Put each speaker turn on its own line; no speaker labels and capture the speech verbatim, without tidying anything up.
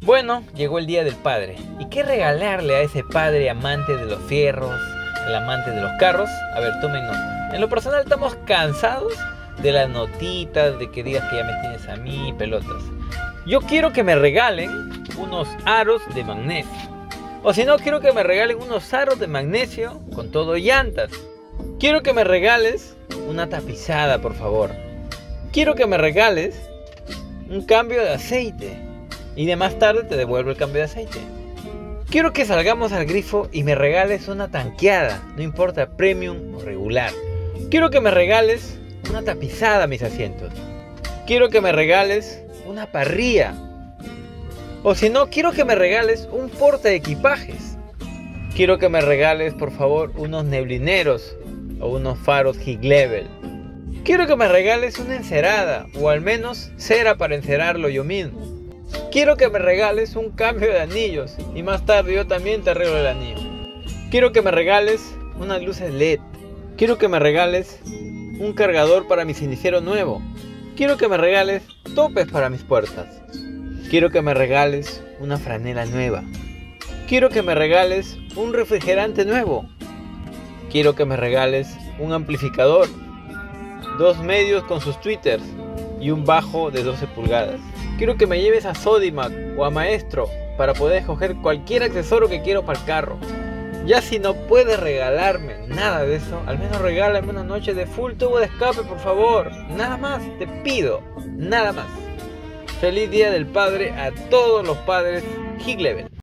Bueno, llegó el día del padre. ¿Y qué regalarle a ese padre amante de los fierros, el amante de los carros? A ver, tomen nota. En lo personal estamos cansados de las notitas, de que digas que ya me tienes a mí, pelotas. Yo quiero que me regalen unos aros de magnesio. O si no, quiero que me regalen unos aros de magnesio con todo llantas. Quiero que me regales una tapizada, por favor. Quiero que me regales un cambio de aceite. Y de más tarde te devuelvo el cambio de aceite. Quiero que salgamos al grifo y me regales una tanqueada, no importa premium o regular. Quiero que me regales una tapizada a mis asientos. Quiero que me regales una parrilla. O si no, quiero que me regales un porta equipajes. Quiero que me regales, por favor, unos neblineros o unos faros High Level. Quiero que me regales una encerada o al menos cera para encerarlo yo mismo. Quiero que me regales un cambio de anillos y más tarde yo también te arreglo el anillo. Quiero que me regales unas luces L E D. Quiero que me regales un cargador para mi cenicero nuevo. Quiero que me regales topes para mis puertas. Quiero que me regales una franela nueva. Quiero que me regales un refrigerante nuevo. Quiero que me regales un amplificador, dos medios con sus tweeters y un bajo de doce pulgadas. Quiero que me lleves a Sodimac o a Maestro para poder escoger cualquier accesorio que quiero para el carro. Ya si no puedes regalarme nada de eso, al menos regálame una noche de full tubo de escape, por favor. Nada más, te pido, nada más. Feliz Día del Padre a todos los padres High Level.